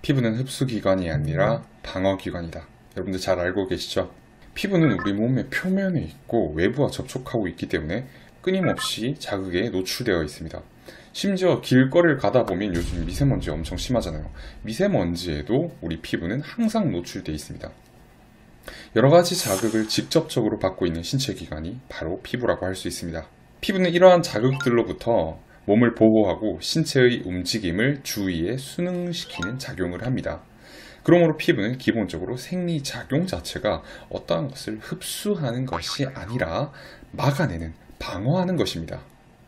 피부는 흡수기관이 아니라 방어기관이다. 여러분들 잘 알고 계시죠? 피부는 우리 몸의 표면에 있고 외부와 접촉하고 있기 때문에 끊임없이 자극에 노출되어 있습니다. 심지어 길거리를 가다 보면 요즘 미세먼지 엄청 심하잖아요. 미세먼지에도 우리 피부는 항상 노출되어 있습니다. 여러 가지 자극을 직접적으로 받고 있는 신체 기관이 바로 피부라고 할 수 있습니다. 피부는 이러한 자극들로부터 몸을 보호하고 신체의 움직임을 주위에 순응시키는 작용을 합니다. 그러므로 피부는 기본적으로 생리작용 자체가 어떠한 것을 흡수하는 것이 아니라 막아내는, 방어하는 것입니다.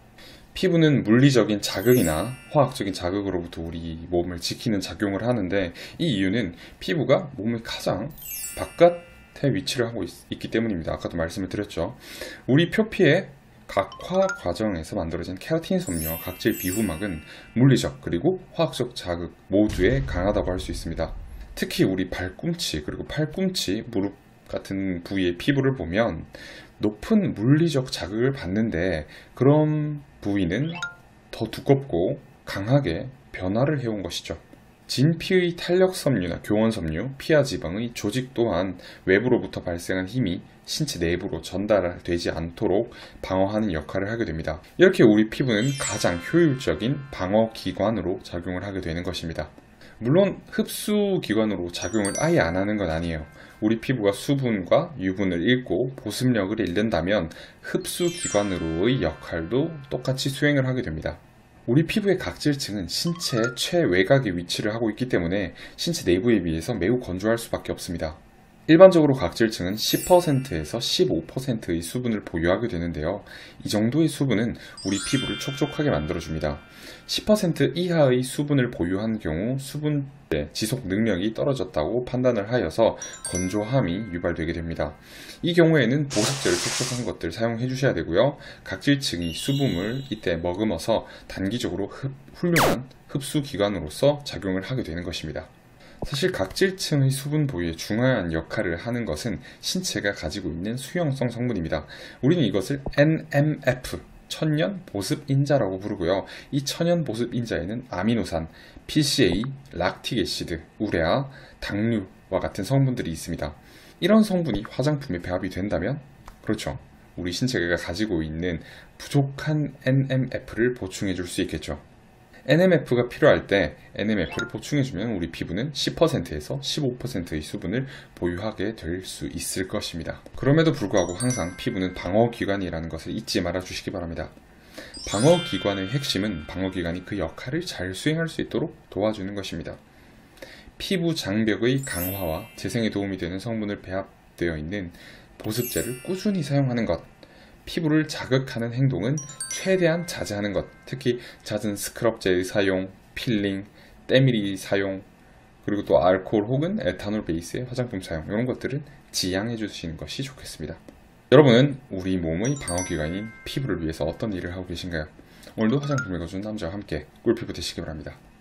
피부는 물리적인 자극이나 화학적인 자극으로부터 우리 몸을 지키는 작용을 하는데, 이 이유는 피부가 몸의 가장 바깥에 위치를 하고 있기 때문입니다. 아까도 말씀을 드렸죠. 우리 표피의 각 화학 과정에서 만들어진 케라틴 섬유와 각질 비후막은 물리적 그리고 화학적 자극 모두에 강하다고 할 수 있습니다. 특히 우리 발꿈치 그리고 팔꿈치, 무릎 같은 부위의 피부를 보면 높은 물리적 자극을 받는데, 그런 부위는 더 두껍고 강하게 변화를 해온 것이죠. 진피의 탄력 섬유나 교원 섬유, 피하 지방의 조직 또한 외부로부터 발생한 힘이 신체 내부로 전달되지 않도록 방어하는 역할을 하게 됩니다. 이렇게 우리 피부는 가장 효율적인 방어 기관으로 작용을 하게 되는 것입니다. 물론 흡수 기관으로 작용을 아예 안 하는 건 아니에요. 우리 피부가 수분과 유분을 잃고 보습력을 잃는다면 흡수 기관으로의 역할도 똑같이 수행을 하게 됩니다. 우리 피부의 각질층은 신체 최외곽에 위치를 하고 있기 때문에 신체 내부에 비해서 매우 건조할 수밖에 없습니다. 일반적으로 각질층은 10%에서 15%의 수분을 보유하게 되는데요. 이 정도의 수분은 우리 피부를 촉촉하게 만들어줍니다. 10% 이하의 수분을 보유한 경우 수분의 지속 능력이 떨어졌다고 판단을 하여서 건조함이 유발되게 됩니다. 이 경우에는 보습제를 촉촉한 것들 사용해 주셔야 되고요. 각질층이 수분을 이때 머금어서 단기적으로 훌륭한 흡수 기관으로서 작용을 하게 되는 것입니다. 사실 각질층의 수분 보유에 중요한 역할을 하는 것은 신체가 가지고 있는 수용성 성분입니다. 우리는 이것을 NMF, 천연 보습 인자라고 부르고요. 이 천연 보습 인자에는 아미노산, PCA, 락틱 애시드, 우레아, 당류와 같은 성분들이 있습니다. 이런 성분이 화장품에 배합이 된다면, 그렇죠, 우리 신체가 가지고 있는 부족한 NMF를 보충해 줄 수 있겠죠. NMF가 필요할 때 NMF를 보충해주면 우리 피부는 10%에서 15%의 수분을 보유하게 될 수 있을 것입니다. 그럼에도 불구하고 항상 피부는 방어기관이라는 것을 잊지 말아 주시기 바랍니다. 방어기관의 핵심은 방어기관이 그 역할을 잘 수행할 수 있도록 도와주는 것입니다. 피부 장벽의 강화와 재생에 도움이 되는 성분을 배합되어 있는 보습제를 꾸준히 사용하는 것, 피부를 자극하는 행동은 최대한 자제하는 것, 특히 잦은 스크럽제의 사용, 필링, 때밀이 사용, 그리고 또 알코올 혹은 에탄올 베이스의 화장품 사용, 이런 것들은 지양해 주시는 것이 좋겠습니다. 여러분은 우리 몸의 방어기관인 피부를 위해서 어떤 일을 하고 계신가요? 오늘도 화장품 읽어준 남자와 함께 꿀피부 되시기 바랍니다.